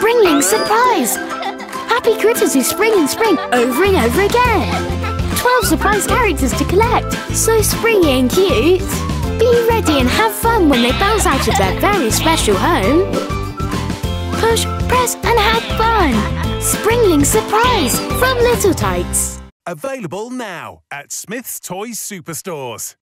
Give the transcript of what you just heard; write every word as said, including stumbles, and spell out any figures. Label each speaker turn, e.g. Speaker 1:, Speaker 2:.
Speaker 1: Springling surprise! Happy critters who spring and spring over and over again. twelve surprise characters to collect. So springy and cute. Be ready and have fun when they bounce out of their very special home. Push, press and have fun. Springling surprise from Little Tights.
Speaker 2: Available now at Smith's Toys Superstores.